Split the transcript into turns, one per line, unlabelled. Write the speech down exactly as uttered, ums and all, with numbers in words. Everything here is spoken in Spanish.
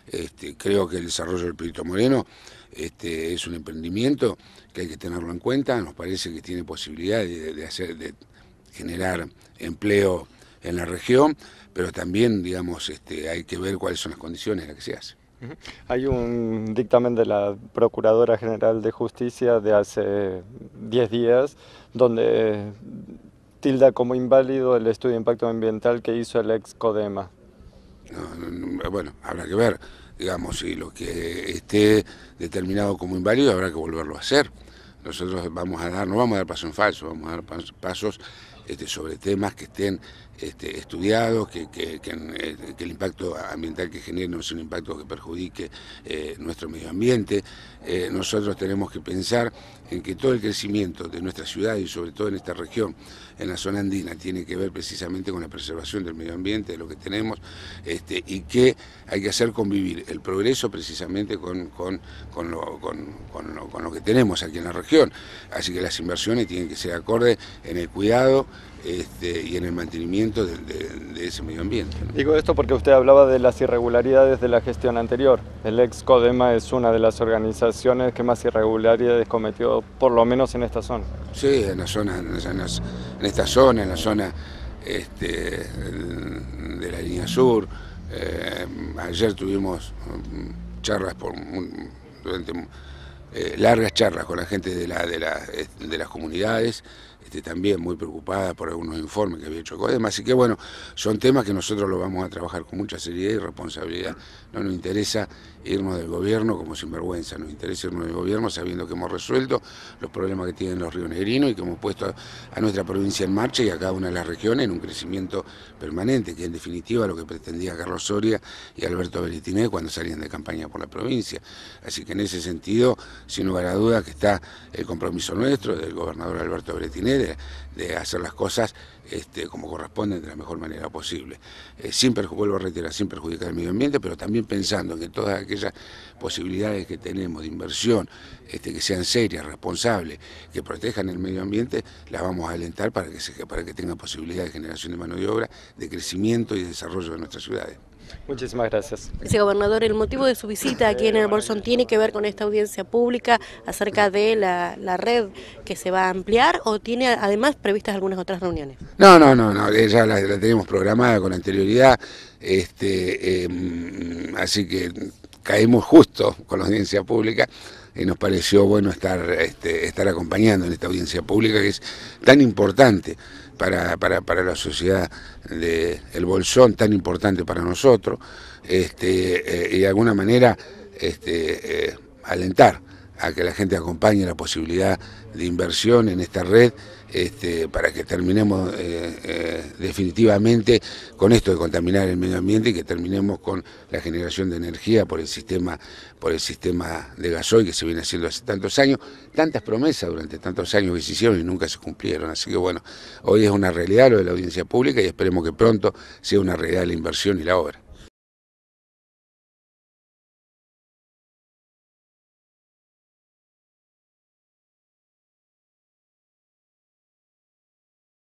Este, creo que el desarrollo del Perito Moreno este, es un emprendimiento que hay que tenerlo en cuenta. Nos parece que tiene posibilidad de, de, hacer, de generar empleo en la región, pero también, digamos, este, hay que ver cuáles son las condiciones en las que se hace.
Hay un dictamen de la Procuradora General de Justicia de hace diez días donde tilda como inválido el estudio de impacto ambiental que hizo el ex CODEMA.
No, no, bueno, habrá que ver, digamos, si lo que esté determinado como inválido habrá que volverlo a hacer. Nosotros vamos a dar, no vamos a dar pasos en falso, vamos a dar pasos este, sobre temas que estén este, estudiados, que, que, que, que el impacto ambiental que genere no sea un impacto que perjudique eh, nuestro medio ambiente. Eh, nosotros tenemos que pensar en que todo el crecimiento de nuestra ciudad y sobre todo en esta región, en la zona andina, tiene que ver precisamente con la preservación del medio ambiente, de lo que tenemos, este, y que hay que hacer convivir el progreso precisamente con, con, con, lo, con, con, lo, con lo que tenemos aquí en la región. Así que las inversiones tienen que ser acordes en el cuidado este, y en el mantenimiento de, de, de ese medio ambiente, ¿no?
Digo esto porque usted hablaba de las irregularidades de la gestión anterior. El ex CODEMA es una de las organizaciones que más irregularidades cometió, por lo menos en esta zona.
Sí, en la zona, en, las, en esta zona, en la zona este, de la línea sur. Eh, ayer tuvimos charlas por un, durante eh, largas charlas con la gente de, la, de, la, de las comunidades, este, también muy preocupada por algunos informes que había hecho CODEMA, así que bueno, son temas que nosotros lo vamos a trabajar con mucha seriedad y responsabilidad. No nos interesa irnos del gobierno como sinvergüenza, nos interesa irnos del gobierno sabiendo que hemos resuelto los problemas que tienen los rionegrinos y que hemos puesto a, a nuestra provincia en marcha y a cada una de las regiones en un crecimiento permanente, que en definitiva lo que pretendía Carlos Soria y Alberto Beretiné cuando salían de campaña por la provincia. Así que en ese sentido, sin lugar a dudas que está el compromiso nuestro del gobernador Alberto Beretiné de, de hacer las cosas este, como corresponden de la mejor manera posible. Eh, sin vuelvo a reiterar, sin perjudicar el medio ambiente, pero también pensando en que todas aquellas posibilidades que tenemos de inversión, este, que sean serias, responsables, que protejan el medio ambiente, las vamos a alentar para que, se, para que tenga posibilidad de generación de mano de obra, de crecimiento y de desarrollo de nuestras ciudades.
Muchísimas gracias.
Vicegobernador, el motivo de su visita aquí en el Bolsón tiene que ver con esta audiencia pública acerca de la, la red que se va a ampliar, o tiene además previstas algunas otras reuniones.
No, no, no, no, ya la, la tenemos programada con anterioridad, este, eh, así que caímos justo con la audiencia pública y nos pareció bueno estar, este, estar acompañando en esta audiencia pública que es tan importante para, para, para la sociedad de El Bolsón, tan importante para nosotros, este, eh, y de alguna manera este, eh, alentar a que la gente acompañe la posibilidad de inversión en esta red este, para que terminemos eh, eh, definitivamente con esto de contaminar el medio ambiente y que terminemos con la generación de energía por el sistema, por el sistema de gasoil que se viene haciendo hace tantos años, tantas promesas durante tantos años que se hicieron y nunca se cumplieron. Así que bueno, hoy es una realidad lo de la audiencia pública y esperemos que pronto sea una realidad la inversión y la obra.